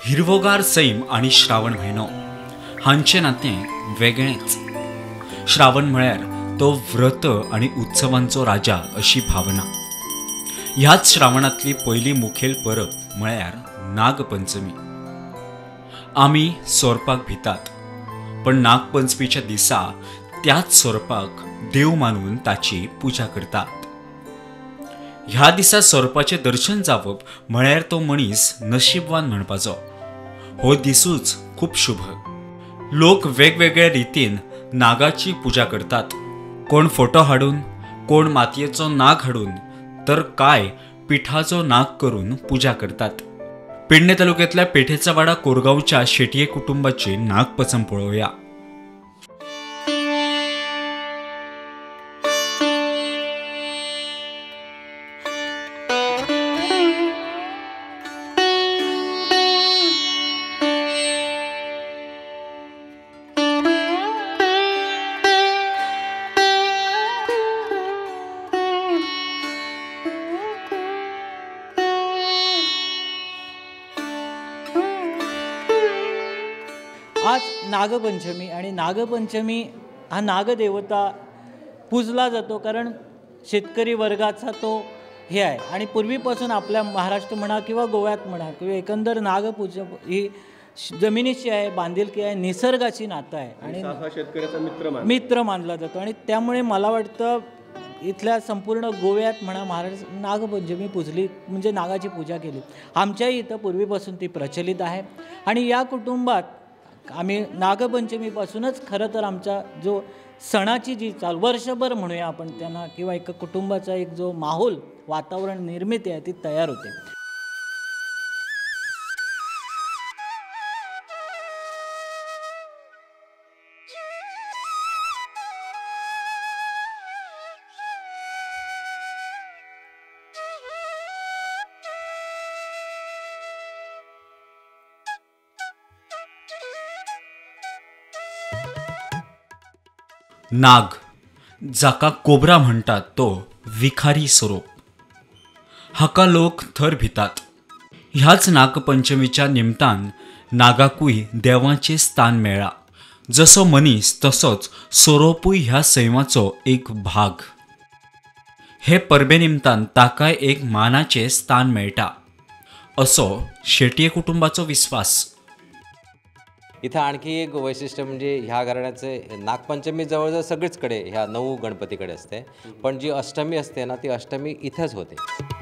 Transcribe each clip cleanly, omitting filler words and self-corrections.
हिरवोगार Sam आणि श्रावण म्हयनो हांचे नातें वेगळेंच. श्रावण म्हळ्यार तो व्रत आणि उत्सवांचो राजा अशी भावना. ह्याच श्रावणातली पयली मुखेल परब म्हळ्यार नागपंचमी. आमी सोरपाक भितात, पण नागपंचमीच्या दिसा त्याच सोरपाक देव मानून ताची पुजा करतात. ह्या दिसा सोरपाचें दर्शन जावप म्हळ्यार तो मनीस नशीबवान म्हणपाचो. हो दिसूच खूप शुभ. लोक वेगवेगळ्या रितीन नागाची पुजा करतात. कोण फोटो हाडून, कोण मातयेचो नाग हाडून, तर काय पिठाचो नाग करून पुजा करतात. पेडणे तालुक्यातल्या पेठेचा वाडा कोरगावच्या शेटये कुटुंबाची नागपंचम पळोवया. आज नागपंचमी आणि नागपंचमी हा नागदेवता पूजला जातो, कारण शेतकरी वर्गाचा तो हे आहे. आणि पूर्वीपासून आपल्या महाराष्ट्र म्हणा किंवा गोव्यात म्हणा किंवा एकंदर नागपूजा ही जमिनीची आहे, बांधिलकी आहे, निसर्गाची नातं आहे आणि शेतकऱ्याचा मित्र मानला जातो. आणि त्यामुळे मला वाटतं इथल्या संपूर्ण गोव्यात म्हणा महाराष्ट्र नागपंचमी पूजली म्हणजे नागाची पूजा केली. आमच्याही इथं पूर्वीपासून ती प्रचलित आहे. आणि या कुटुंबात आम्ही नागपंचमीपासूनच खरं तर आमचा जो सणाची जी वर्षभर म्हणूया आपण त्यांना, किंवा एका कुटुंबाचा एक जो माहोल वातावरण निर्मिती आहे ती तयार होते. नाग, जाका कोबरा म्हणटात, तो विखारी स्वरूप. हाका लोक थर भितात. ह्याच नागपंचमीच्या निमतान नागाकूय देवाचें स्थान मेळ्ळा. जसो मनीस तसोच सोरोपूय ह्या सैमाचो एक भाग. हे परबे निमतान ताकाय एक मानाचें स्थान मेळटा असो शेटये कुटुंबाचो विस्वास. इथं आणखी एक वैशिष्ट्य म्हणजे ह्या घराण्याचे नागपंचमी जवळजवळ सगळीचकडे ह्या 9 गणपतीकडे असते, पण जी अष्टमी असते ना ती अष्टमी इथंच होते.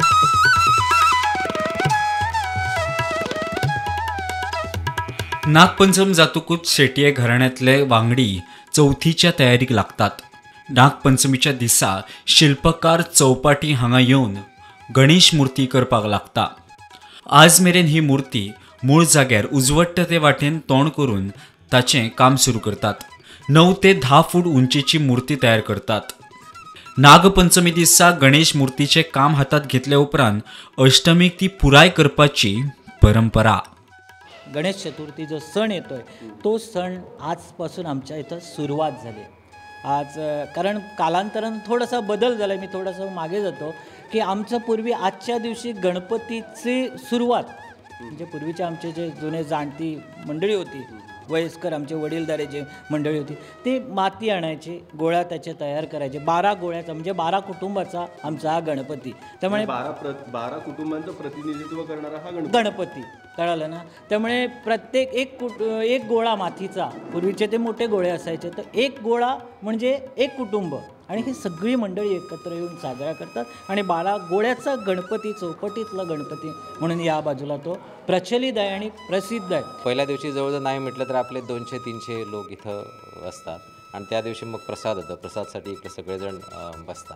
नागपंचम जातकूच शेटये घराण्यातले वांगडी चवथीच्या तयारीक लागतात. नागपंचमीच्या दिसा शिल्पकार चौपाटी हांगा येवन गणेश मूर्ती करपाक लागता. आज मेरेन ही मूर्ती मूळ जाग्यार उजवट्ट ते वाटेन तोंड करून ताचें काम सुरू करतात. 9 ते 10 फूट उंचीची मूर्ती तयार करतात. नागपंचमी दिसा गणेश मूर्तीचे काम हातात घेतल्या उपरांत अष्टमीक ती पुराय करपाची परंपरा. गणेश चतुर्थी जो सण येतोय तो सण आजपासून आमच्या इथं सुरुवात झाली. आज कारण कालांतरानं थोडासा बदल झाला आहे. मी थोडंसं मागे जातो की आमचं पूर्वी आजच्या दिवशी गणपतीची सुरुवात म्हणजे पूर्वीचे आमचे जे जुने जाणती मंडळी होती, वयस्कर आमचे वडीलधारे जे मंडळी होती, ते माती आणायची, गोळ्या त्याचे तयार करायचे. 12 गोळ्याचा म्हणजे 12 कुटुंबाचा आमचा हा गणपती. त्यामुळे 12 कुटुंबांचं प्रतिनिधित्व करणारा हा गणपती कळालं ना. त्यामुळे प्रत्येक एक गोळा मातीचा, पूर्वीचे ते मोठे गोळे असायचे, तर एक गोळा म्हणजे एक कुटुंब, आणि ही सगळी मंडळी एकत्र येऊन साजरा करतात. आणि 12 गोळ्याचा गणपती, चौकटीतला गणपती म्हणून या बाजूला तो प्रचलित आहे आणि प्रसिद्ध आहे. पहिल्या दिवशी जवळजवळ नाही म्हटलं तर आपले 200-300 लोक इथं असतात. आणि त्या दिवशी मग प्रसाद होतं. प्रसादसाठी इकडे सगळेजण बसतात.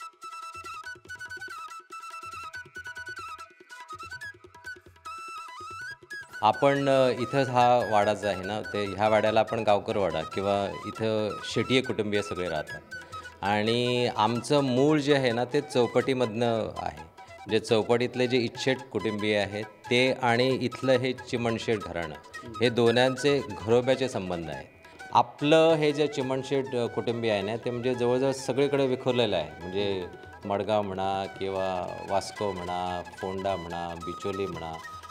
आपण इथंच हा वाडा जो आहे ना, ते ह्या वाड्याला आपण गावकर वाडा किंवा इथं शेटये कुटुंबीय सगळे राहतात. आणि आमचं मूळ जे आहे ना ते चौपटीमधनं आहे. जे चौपटीतले जे इच्छेट कुटुंबीय आहेत ते आणि इथलं हे चिमणशेठ घराणं, हे दोन्यांचे घरोब्याचे संबंध आहेत. आपलं हे जे चिमणशेठ कुटुंबीय आहे ना ते म्हणजे जवळजवळ सगळीकडे विखुरलेलं आहे. म्हणजे मडगाव म्हणा किंवा वास्को म्हणा, फोंडा म्हणा, बिचोली म्हणा,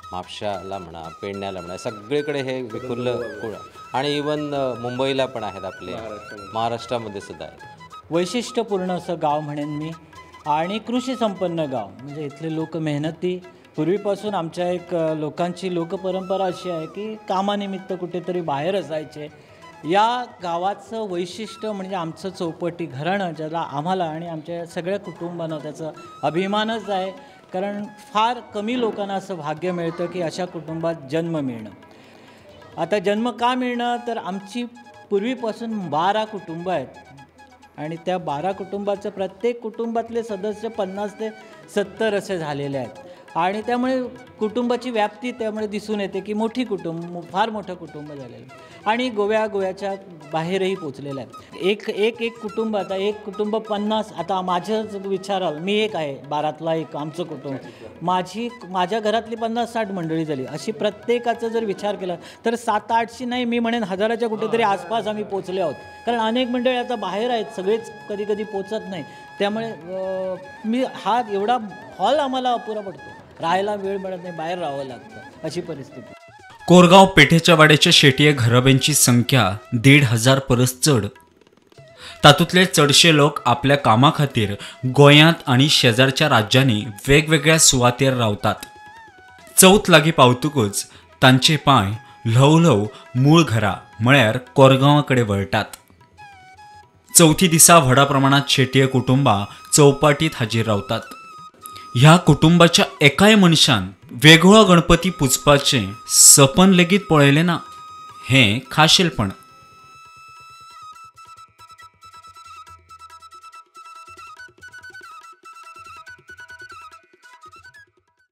म्हापशाला म्हणा, पेडण्याला म्हणा, सगळीकडे हे विखुरलं आणि इवन मुंबईला पण आहेत आपले, महाराष्ट्रामध्ये सुद्धा आहेत. वैशिष्ट्यपूर्ण असं गाव म्हणेन मी आणि कृषी संपन्न गाव. म्हणजे इथले लोक मेहनती. पूर्वीपासून आमच्या एक लोकांची लोकपरंपरा अशी आहे की कामानिमित्त कुठेतरी बाहेर असायचे. या गावाचं वैशिष्ट्य म्हणजे आमचं चौपटी घराणं, ज्याला आम्हाला आणि आमच्या सगळ्या कुटुंबांना त्याचा अभिमानच आहे. कारण फार कमी लोकांना असं भाग्य मिळतं की अशा कुटुंबात जन्म मिळणं. आता जन्म का मिळणं, तर आमची पूर्वीपासून 12 कुटुंबं आहेत आणि त्या 12 कुटुंबाचं प्रत्येक कुटुंबातले सदस्य 50 ते 70 असे झालेले आहेत आणि त्यामुळे कुटुंबाची व्याप्ती त्यामुळे दिसून येते की मोठी कुटुंब, फार मोठं कुटुंब झालेलं आहे आणि गोव्याच्या बाहेरही पोचलेलं आहे. एक कुटुंब, आता एक कुटुंब 50, आता माझंच विचाराल, मी एक आहे 12तला एक आमचं कुटुंब, माझ्या घरातली 50-60 मंडळी झाली. अशी प्रत्येकाचा जर विचार केला तर 700-800 नाही, मी म्हणेन 1000च्या कुठेतरी आसपास आम्ही पोचले आहोत. कारण अनेक मंडळी आता बाहेर आहेत, सगळेच कधी पोचत नाही. त्यामुळे मी हा एवढा हॉल आम्हाला अपुरा पडतो, राहायला वेळ मिळत नाही, बाहेर राहावं लागतं, अशी परिस्थिती. कोरगाव पेठेच्या वाड्याच्या शेटये घरब्यांची संख्या 1,500 परस चड. तातूंतले चडशे लोक आपल्या कामा खातीर गोंयांत आणि शेजारच्या राज्यांनी वेगवेगळ्या सुवातेर रावतात. चौथ लागीं पावतकूच तांचे पांय ल्हव मूळ घरा म्हळ्यार कोरगांवा कडेन वळटात. चौथी दिसा व्हडा प्रमाणात शेटये कुटुंबां चौपाटीत हाजीर रावतात. ह्या कुटुंबाच्या एकाय मनशान वेगळो गणपती पुजपाचें सपन लेगीत पळयलें ना. हें खाशेलपण.